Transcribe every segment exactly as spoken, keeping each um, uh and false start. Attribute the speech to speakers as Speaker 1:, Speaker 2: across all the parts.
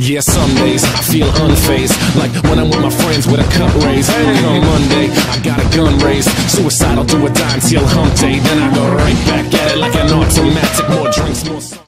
Speaker 1: Yeah, some days I feel unfazed, like when I'm with my friends with a cup raised. Come Monday, I got a gun raised, suicidal do or die until hump day. Then I go right back at it like an automatic. More drinks, more songs.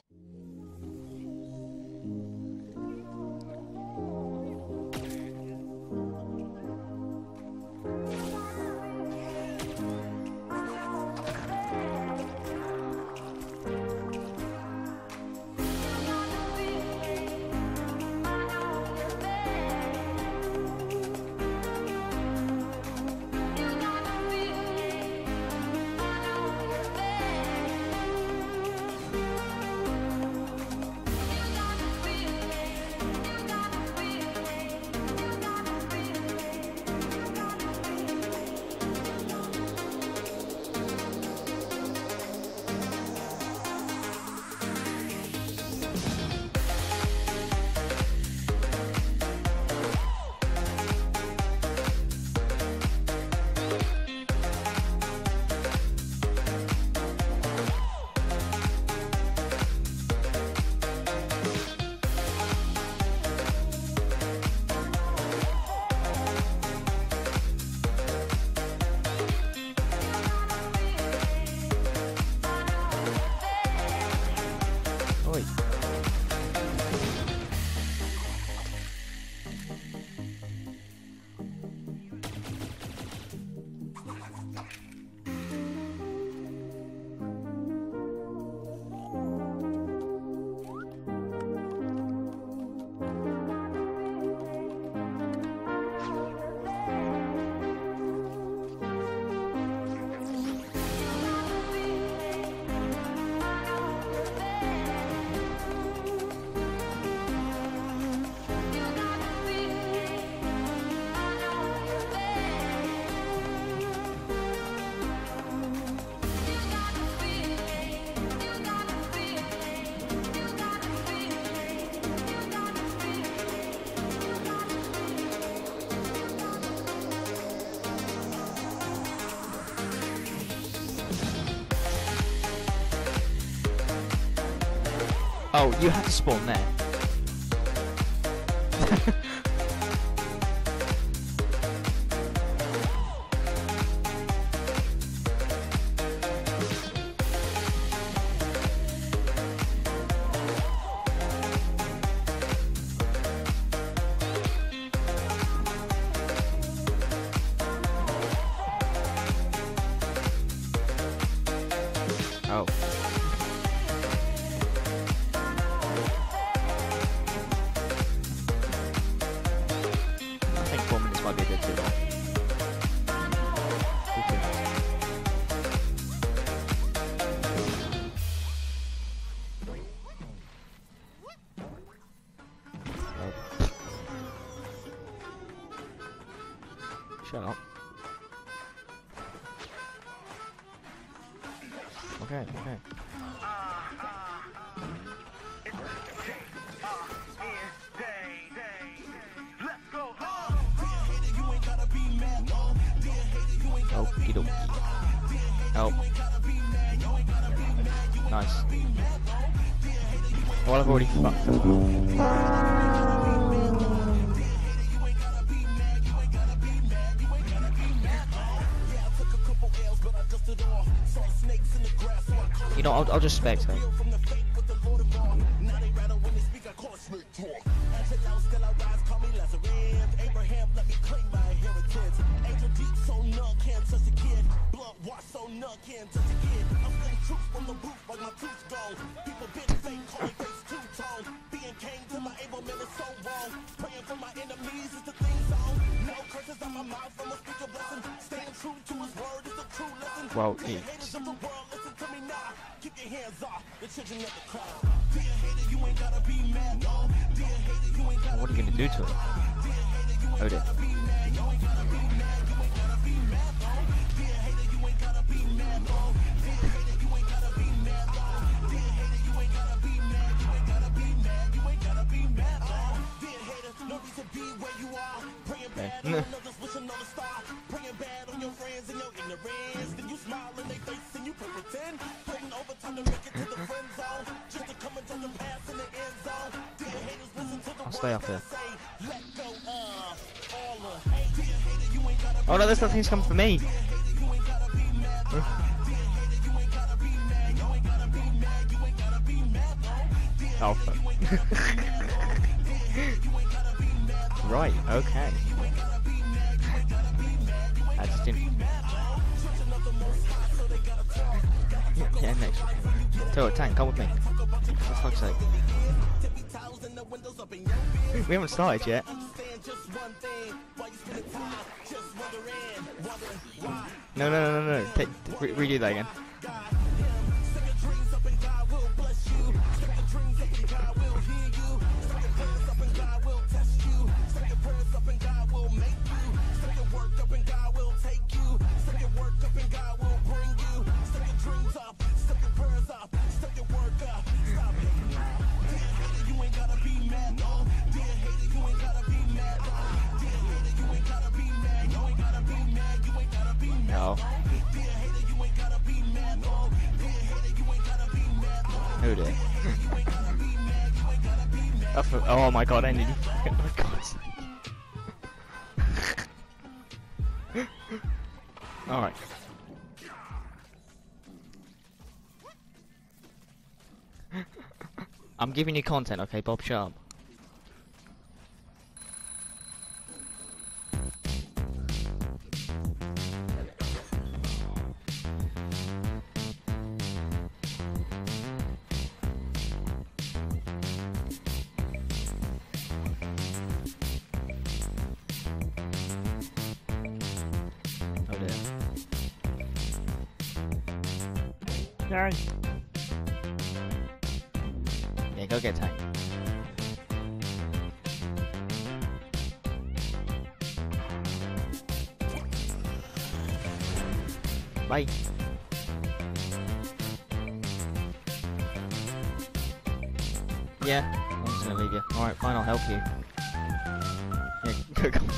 Speaker 2: Oh, you have to spawn there. Oh. Might be a bit too long. Shut up. Okay, okay. Okie dokie. Help. Nice. Well, I've already fucked up. You know, I'll, I'll just spectate. Well, it's... What are you gonna do to it? Oh dear. Okay.
Speaker 3: stay up here. Oh no, there's nothing's coming for me. Oh fuck. Right, okay. I just didn't. Yeah, next. So, Tank, come with me. For fuck's sake. We haven't started yet. No, no, no, no, no. Take, re redo that again. No. Who did? Oh my god, I need. Oh my god. Alright. I'm giving you content, okay, Bob Sharp?
Speaker 2: Sorry.
Speaker 3: Yeah, go get Tank. Bye. Yeah, I'm just gonna leave you. Alright, fine, I'll help you. Yeah, go, go.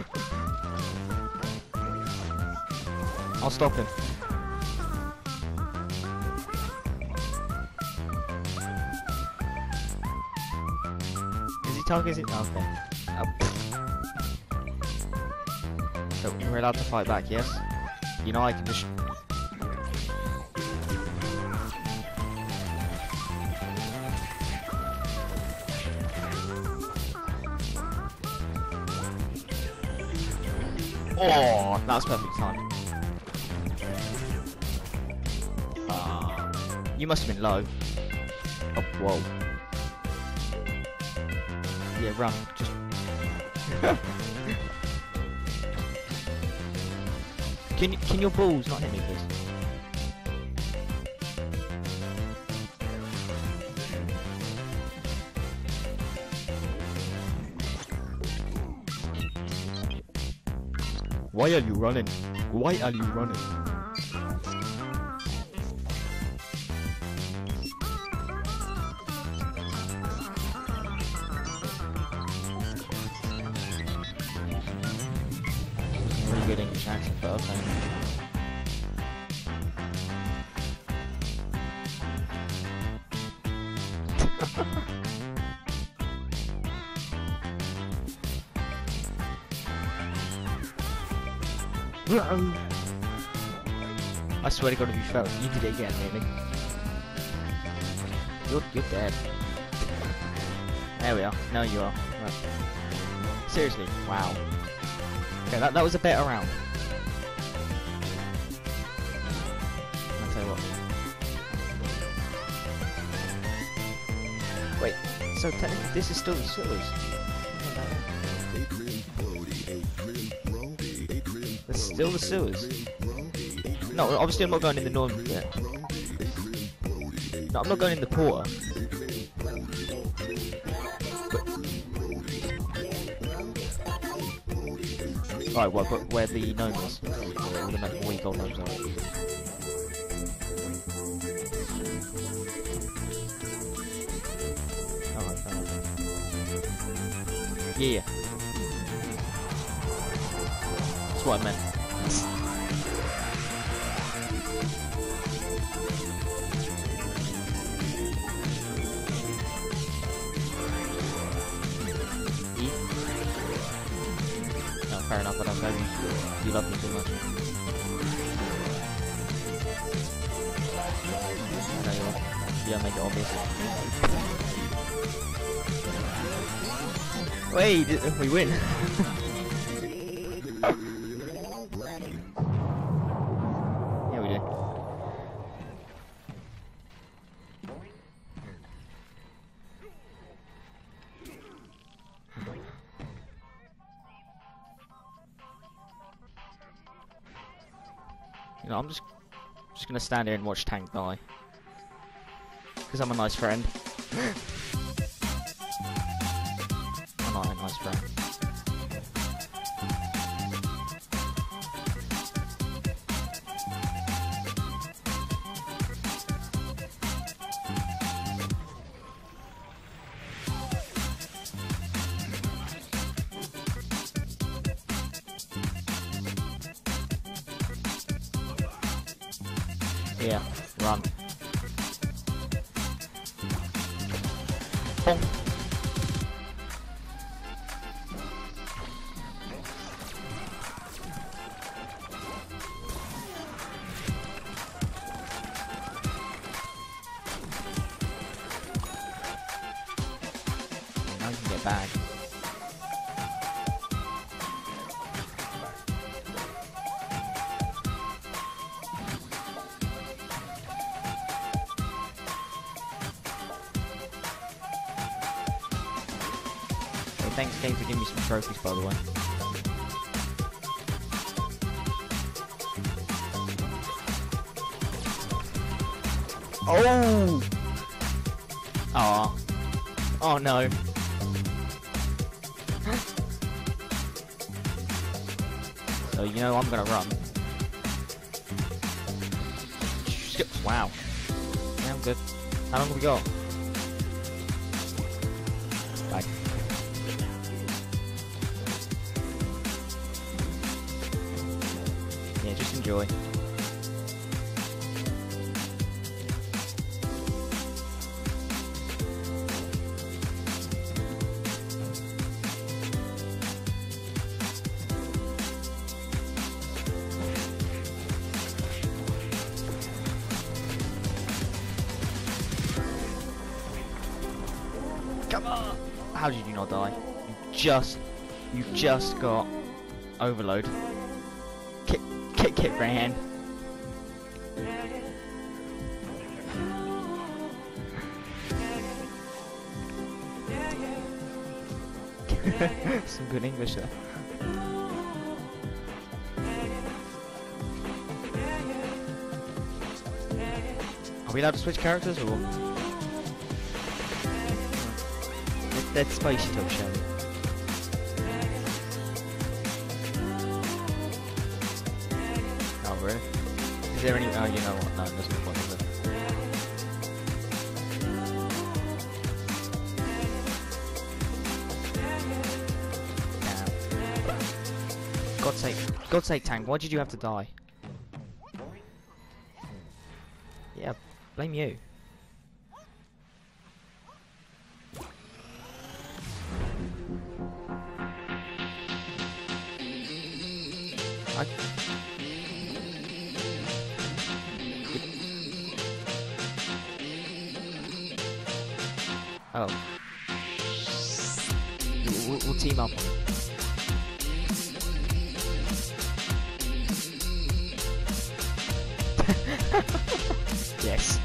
Speaker 3: I'll stop him. Talk is it? Okay. Oh. So we're allowed to fight back, yes? You know I can just. Oh, that was perfect time. Uh, you must have been low. Oh, whoa. Yeah, run. Just. can can your balls not hit me, please? Why are you running? Why are you running? Good English accent, but okay. I swear to God, if you fell, you did it again, really. You're you're dead. There we are. No, you are. Right. Seriously, wow. Okay, that, that was a better round. I'll tell you what. Wait, so technically this is still the sewers. It's still the sewers. No, obviously I'm not going in the northern bit. No, I'm not going in the porter. Right, well, but where the gnome is, where all the wee gold gnomes are. Alright, alright. Yeah, yeah. That's what I meant. fair enough, but I'm maybe you love me too much. I know you will. You don't make it obvious. Wait, we win. Yeah, we do. You know, I'm just just gonna stand here and watch Tank die. Because I'm a nice friend. I'm not a nice friend. Yeah, run. Boom. Now you can get back. Thanks, Kate, for giving me some trophies, by the way. Oh! Aw. Oh no. So, you know, I'm gonna run. Wow. Yeah, I'm good. How long have we got? Bye. Yeah, just enjoy. Come on! How did you not die? You just, you just got overload. Kick, kick, kick, Ran. Some good English there. Are we allowed to switch characters or? Dead spicy top show. Oh really? Is there any? Oh, you know what? No, there's no point, is it? Nah. God's sake! God's sake, Tank! Why did you have to die? Yeah, blame you. I... Oh. We'll, we'll team up. Yes.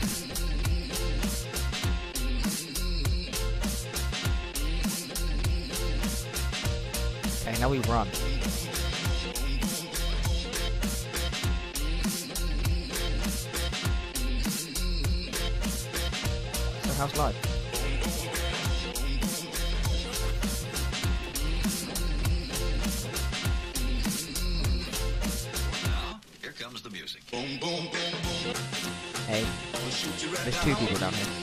Speaker 3: Okay, now we run. How's life?
Speaker 4: Now, here comes the music. Boom, boom, boom, boom.
Speaker 3: Hey, there's two people down here.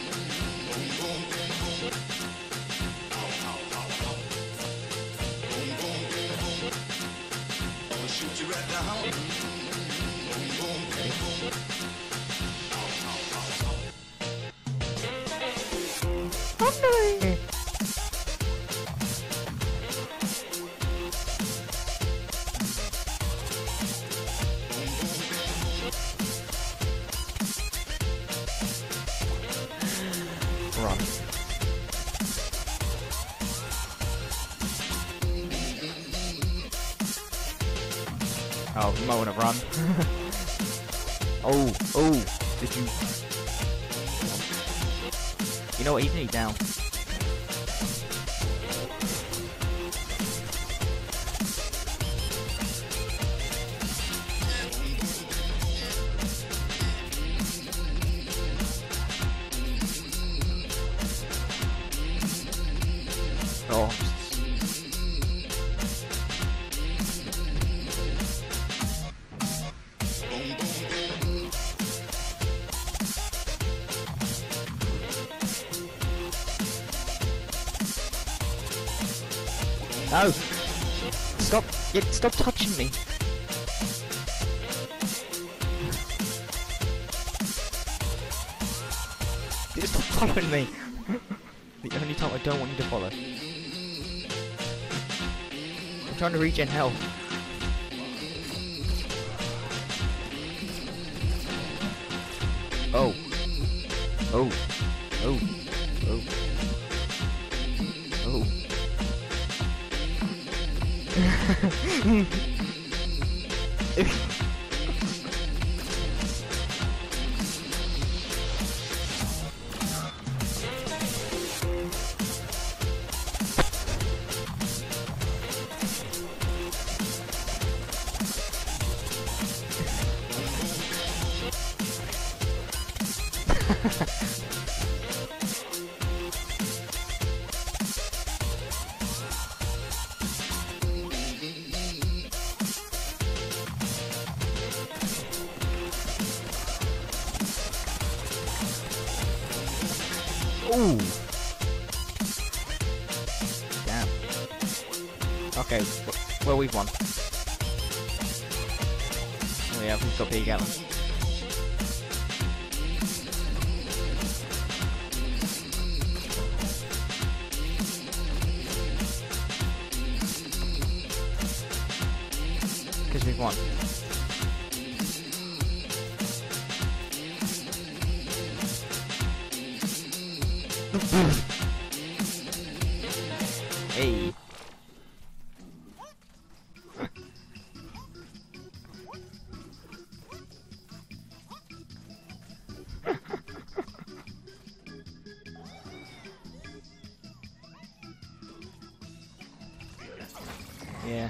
Speaker 3: Run. Oh, you might want to run. oh, oh, did you... You know what, he's nearly down. Oh. No! Stop! Yeah, stop touching me! Just stop following me! The only time I don't want you to follow. I'm trying to regen health. Oh. Oh. Oh. Oh. Oh. Ooh. Damn. Okay, well we've won. Oh yeah, we've got big Alan. Because we've won. Hey. Yeah.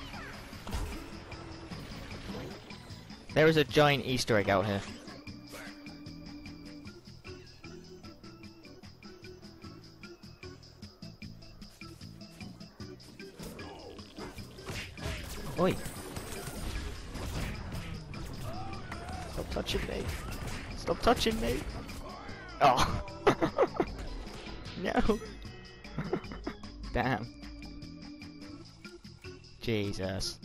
Speaker 3: There is a giant Easter egg out here. Oi! Stop touching me! Stop touching me! Oh! No! Damn. Jesus.